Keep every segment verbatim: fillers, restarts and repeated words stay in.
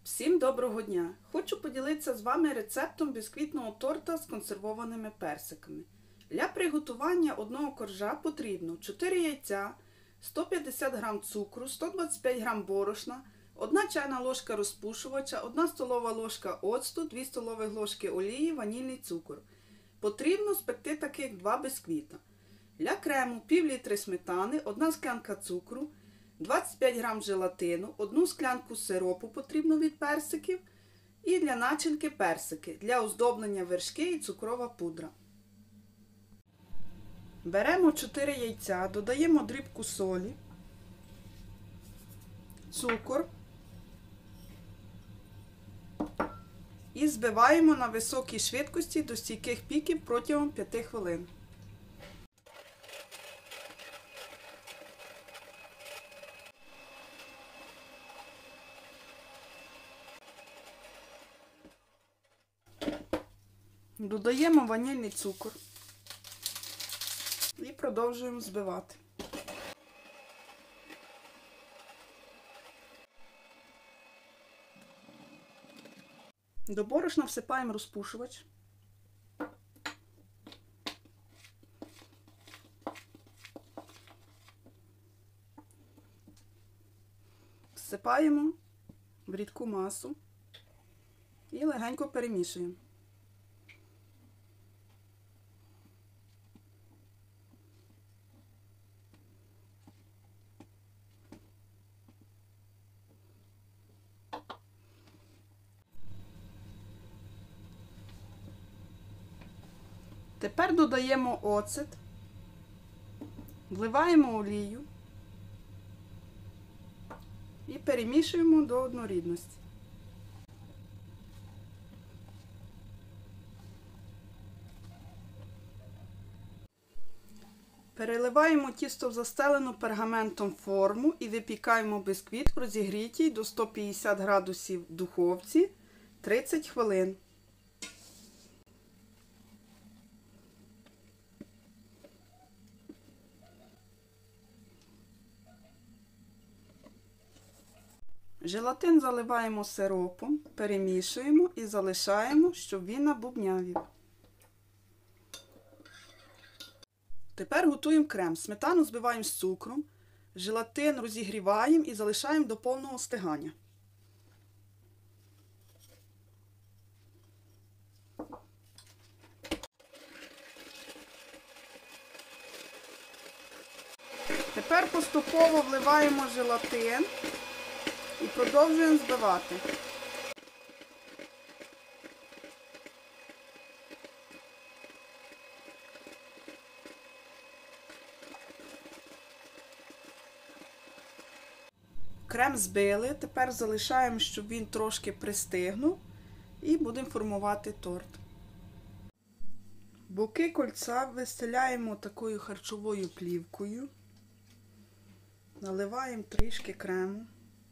Всім доброго дня! Хочу поділитися з вами рецептом бісквітного торта з консервованими персиками. Для приготування одного коржа потрібно чотири яйця, сто п'ятдесят грам цукру, сто двадцять п'ять грам борошна, одна чайна ложка розпушувача, одна столова ложка оцту, дві столові ложки олії, ванільний цукор. Потрібно спекти таких два бісквіта. Для крему пів літри сметани, одна склянка цукру, двадцять п'ять грам желатину, одну склянку сиропу потрібно від персиків і для начинки персики, для оздоблення вершки і цукрова пудра. Беремо чотири яйця, додаємо дрібку солі, цукор і збиваємо на високій швидкості до стійких піків протягом п'яти хвилин. Додаємо ванільний цукор і продовжуємо збивати. До борошна всипаємо розпушувач. Всипаємо в рідку масу і легенько перемішуємо. Тепер додаємо оцет, вливаємо олію і перемішуємо до однорідності. Переливаємо тісто в застелену пергаментом форму і випікаємо бісквіт в розігрітій до ста п'ятдесят градусів духовці тридцять хвилин. Желатин заливаємо сиропом, перемішуємо і залишаємо, щоб він набубнявів. Тепер готуємо крем. Сметану збиваємо з цукром, желатин розігріваємо і залишаємо до повного остигання. Тепер поступово вливаємо желатин і продовжуємо збивати. Крем збили, тепер залишаємо, щоб він трошки пристигнув, і будемо формувати торт. Боки кольця вистеляємо такою харчовою плівкою, наливаємо трішки крему.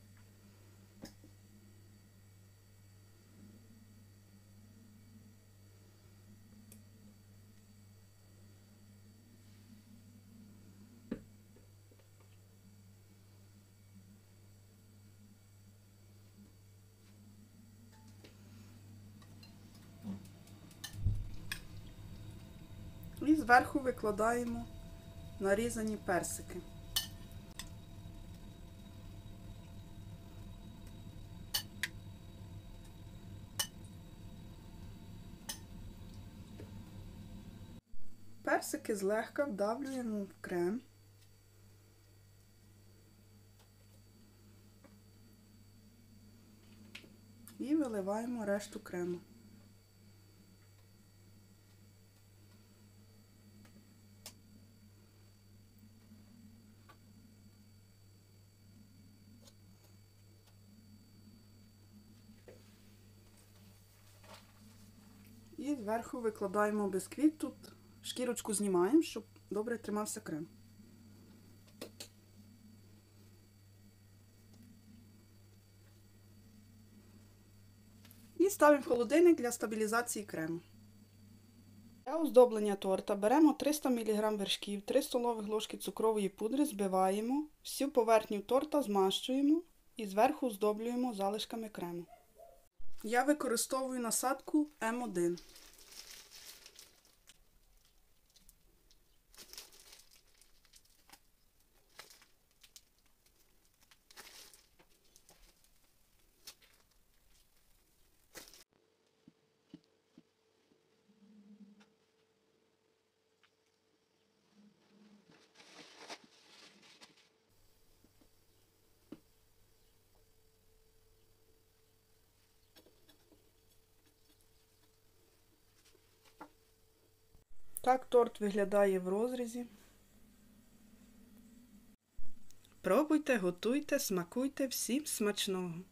І зверху викладаємо нарізані персики. Персики злегка вдавлюємо в крем. І виливаємо решту крему. І зверху викладаємо бісквіт, тут шкірочку знімаємо, щоб добре тримався крем. І ставимо в холодильник для стабілізації крему. Для оздоблення торта беремо триста міліграм вершків, три столових ложки цукрової пудри, збиваємо, всю поверхню торта змащуємо і зверху оздоблюємо залишками крему. Я використовую насадку М один. Так торт виглядає в розрізі. Пробуйте, готуйте, смакуйте, всім смачного!